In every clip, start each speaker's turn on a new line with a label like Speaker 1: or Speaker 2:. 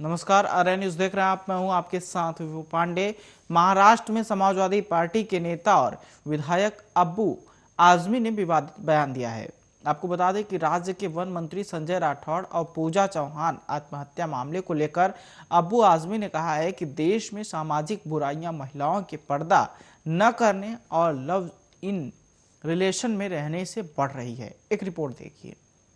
Speaker 1: नमस्कार, आर्या न्यूज देख रहे हैं आप। मैं हूं आपके साथ विभू पांडे। महाराष्ट्र में समाजवादी पार्टी के नेता और विधायक अब्बू आजमी ने विवादित बयान दिया है। आपको बता दें कि राज्य के वन मंत्री संजय राठौड़ और पूजा चौहान आत्महत्या मामले को लेकर अब्बू आजमी ने कहा है कि देश में सामाजिक बुराइयां महिलाओं के पर्दा न करने और लव इन रिलेशन में रहने से बढ़ रही है। एक रिपोर्ट देखिए।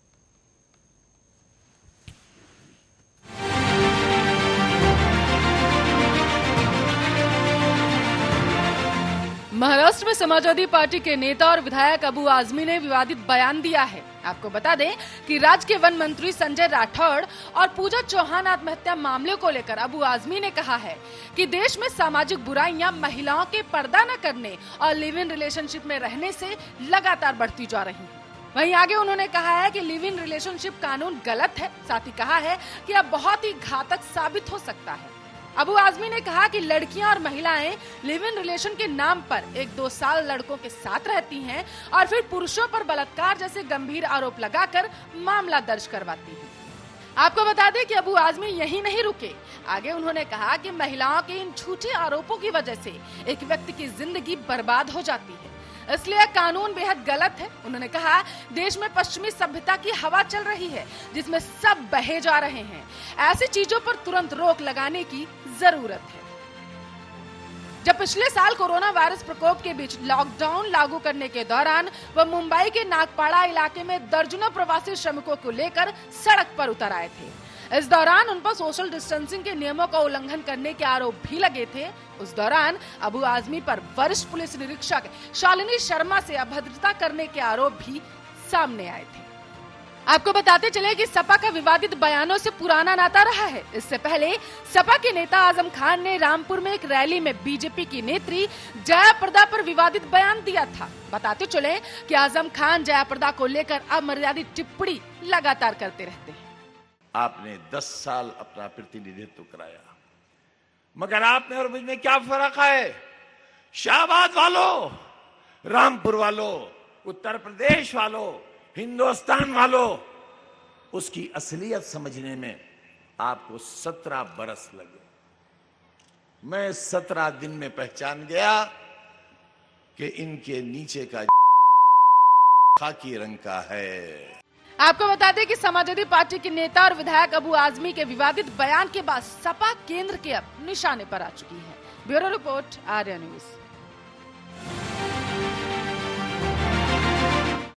Speaker 2: महाराष्ट्र में समाजवादी पार्टी के नेता और विधायक अब्बू आजमी ने विवादित बयान दिया है। आपको बता दें कि राज्य के वन मंत्री संजय राठौड़ और पूजा चौहान आत्महत्या मामले को लेकर अब्बू आजमी ने कहा है कि देश में सामाजिक बुराइयां महिलाओं के पर्दा न करने और लिव इन रिलेशनशिप में रहने से लगातार बढ़ती जा रही हैं। वहीं आगे उन्होंने कहा है कि लिव इन रिलेशनशिप कानून गलत है। साथ ही कहा है कि अब बहुत ही घातक साबित हो सकता है। अब्बू आजमी ने कहा कि लड़कियां और महिलाएं लिव इन रिलेशन के नाम पर 1-2 साल लड़कों के साथ रहती हैं और फिर पुरुषों पर बलात्कार जैसे गंभीर आरोप लगाकर मामला दर्ज करवाती हैं। आपको बता दें कि अब्बू आजमी यही नहीं रुके। आगे उन्होंने कहा कि महिलाओं के इन झूठे आरोपों की वजह से एक व्यक्ति की जिंदगी बर्बाद हो जाती है, इसलिए कानून बेहद गलत है। उन्होंने कहा देश में पश्चिमी सभ्यता की हवा चल रही है जिसमें सब बहे जा रहे हैं। ऐसी चीजों पर तुरंत रोक लगाने की जरूरत है। जब पिछले साल कोरोना वायरस प्रकोप के बीच लॉकडाउन लागू करने के दौरान वह मुंबई के नागपाड़ा इलाके में दर्जनों प्रवासी श्रमिकों को लेकर सड़क पर उतर आए थे। इस दौरान उन पर सोशल डिस्टेंसिंग के नियमों का उल्लंघन करने के आरोप भी लगे थे। उस दौरान अब्बू आजमी पर वरिष्ठ पुलिस निरीक्षक शालिनी शर्मा से अभद्रता करने के आरोप भी सामने आए थे। आपको बताते चले कि सपा का विवादित बयानों से पुराना नाता रहा है। इससे पहले सपा के नेता आजम खान ने रामपुर में एक रैली में बीजेपी की नेत्री जया प्रदा पर विवादित बयान दिया था। बताते चले कि आजम खान जया प्रदा को लेकर अमर्यादित टिप्पणी लगातार करते रहते हैं।
Speaker 3: आपने 10 साल अपना प्रतिनिधित्व कराया, मगर आप में और मुझ में क्या फर्क है? शाहबाद वालों, रामपुर वालों, उत्तर प्रदेश वालों, हिंदुस्तान वालों, उसकी असलियत समझने में आपको 17 बरस लगे। मैं 17 दिन में पहचान गया कि इनके नीचे का खाकी रंग का है।
Speaker 2: आपको बता दें कि समाजवादी पार्टी के नेता और विधायक अब्बू आजमी के विवादित बयान के बाद सपा केंद्र के अब निशाने पर आ चुकी है। Bureau report, Arya news.